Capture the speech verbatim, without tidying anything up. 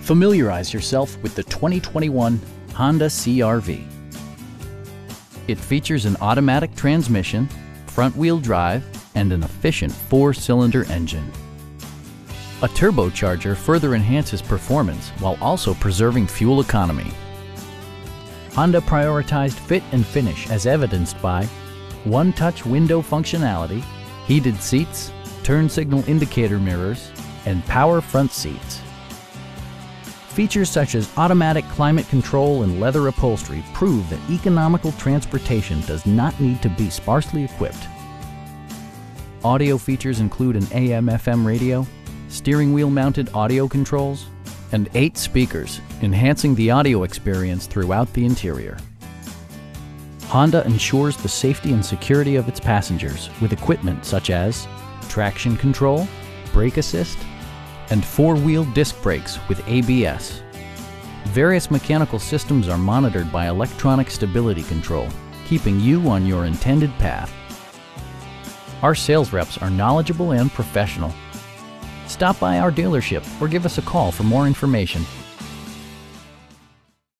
Familiarize yourself with the twenty twenty-one Honda C R V. It features an automatic transmission, front-wheel drive, and an efficient four-cylinder engine. A turbocharger further enhances performance while also preserving fuel economy. Honda prioritized fit and finish as evidenced by one-touch window functionality, heated seats, turn signal indicator mirrors, and power front seats. Features such as automatic climate control and leather upholstery prove that economical transportation does not need to be sparsely equipped. Audio features include an A M F M radio, steering wheel mounted audio controls, and eight speakers, enhancing the audio experience throughout the interior. Honda ensures the safety and security of its passengers with equipment such as traction control, brake assist, and four-wheel disc brakes with A B S. Various mechanical systems are monitored by electronic stability control, keeping you on your intended path. Our sales reps are knowledgeable and professional. Stop by our dealership or give us a call for more information.